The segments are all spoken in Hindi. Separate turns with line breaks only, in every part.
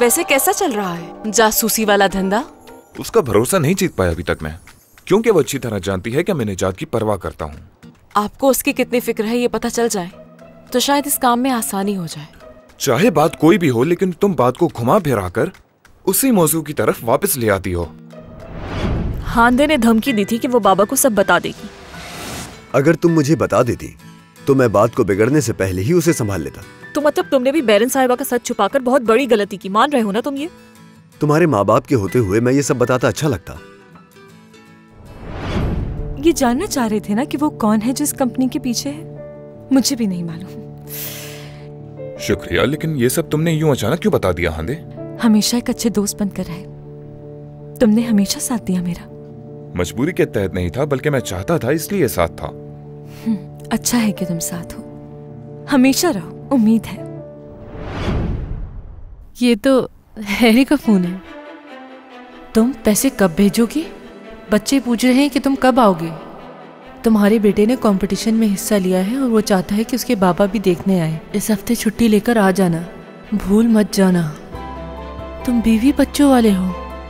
वैसे कैसा चल रहा है जासूसी वाला धंधा?
उसका भरोसा नहीं जीत पाया अभी तक मैं, क्योंकि वो अच्छी तरह जानती है कि मैं निजात की परवाह करता हूँ।
आपको उसकी कितनी फिक्र है ये पता चल जाए तो शायद इस काम में आसानी हो जाए।
चाहे बात कोई भी हो, लेकिन तुम बात को घुमा फिरा कर उसी मौजू की तरफ वापस ले आती हो।
हांदे ने धमकी दी थी कि वो बाबा को सब बता देगी।
अगर तुम मुझे बता देती तो मैं बात को बिगड़ने से पहले ही उसे संभाल लेता।
तो मतलब तुमने भी बैरन साहिबा का सच छुपाकर बहुत बड़ी गलती की, मान रहे हो ना तुम ये?
तुम्हारे माँ बाप के होते हुए मैं ये सब बताता अच्छा लगता।
ये जानना चाह रहे थे ना कि वो कौन है जो इस कंपनी के पीछे है? मुझे भी नहीं मालूम।
शुक्रिया, लेकिन ये सब तुमने यूं अचानक क्यों बता दिया हांदे?
हमेशा एक अच्छे दोस्त बनकर रहे। तुमने हमेशा साथ दिया मेरा।
मजबूरी के तहत नहीं था, बल्कि मैं चाहता था इसलिए साथ था।
अच्छा है कि तुम साथ हो, हमेशा रहो, उम्मीद है।
ये तो हैरी का फोन है। तुम पैसे कब भेजोगी? बच्चे पूछ रहे हैं कि तुम कब आओगे। तुम्हारे बेटे ने कंपटीशन में हिस्सा लिया है और वो चाहता है कि उसके बाबा भी देखने आए। इस हफ्ते छुट्टी लेकर आ जाना, भूल मत जाना। तुम बीवी बच्चों वाले हो।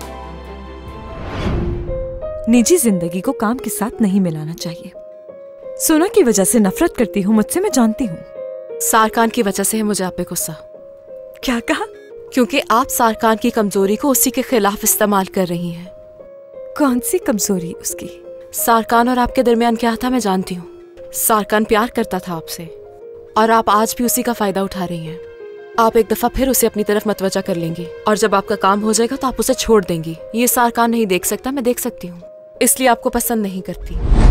निजी जिंदगी को काम के साथ नहीं मिलाना चाहिए। सोना की वजह से नफरत करती हूँ मुझसे, मैं जानती हूँ।
सारकान की वजह से है मुझे आप पे गुस्सा।
क्या कहा?
क्योंकि आप सारकान की कमजोरी को उसी के खिलाफ इस्तेमाल कर रही हैं।
कौन सी कमजोरी उसकी?
सारकान और आपके दरमियान क्या था मैं जानती हूँ। सारकान प्यार करता था आपसे और आप आज भी उसी का फायदा उठा रही हैं। आप एक दफा फिर उसे अपनी तरफ मतवजा कर लेंगी और जब आपका काम हो जाएगा तो आप उसे छोड़ देंगी। ये सारकान नहीं देख सकता, मैं देख सकती हूँ, इसलिए आपको पसंद नहीं करती।